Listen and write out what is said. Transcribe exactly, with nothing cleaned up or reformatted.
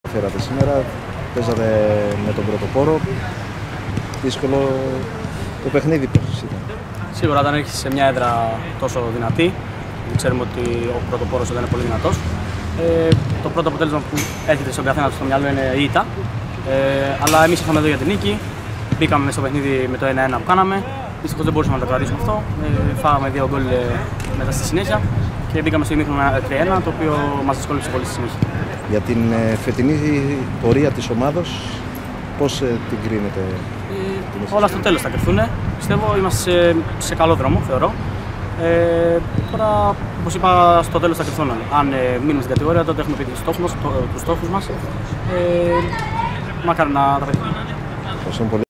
Φέρατε σήμερα, παίζατε με τον πρωτοπόρο. Δύσκολο το παιχνίδι, πώς ήταν? Σίγουρα όταν έρχεσαι σε μια έδρα τόσο δυνατή, ξέρουμε ότι ο πρωτοπόρος δεν είναι πολύ δυνατός. Ε, το πρώτο αποτέλεσμα που έρχεται στον καθένα στο μυαλό είναι η ήττα. Ε, αλλά εμείς ήρθαμε εδώ για την νίκη. Μπήκαμε στο παιχνίδι με το ένα ένα που κάναμε. Δυστυχώς δεν μπορούσαμε να το κρατήσουμε αυτό. Ε, φάγαμε δύο γκολ μετά στη συνέχεια και μπήκαμε στο ημίχρονο τρία ένα, το οποίο μας δυσκόλεψε πολύ στη συνέχεια. Για την φετινή πορεία της ομάδος, πώς την κρίνετε? Ε, όλα στο τέλος θα κρυφθούν. Πιστεύω είμαστε σε, σε καλό δρόμο, θεωρώ. Ε, τώρα, όπως είπα, στο τέλος θα κρυφθούν. Αν ε, μείνουμε στην κατηγορία, τότε έχουμε πει τους στόχους μας. Το, τους στόχους μας. Ε, μακάρι να τα πετύχουμε.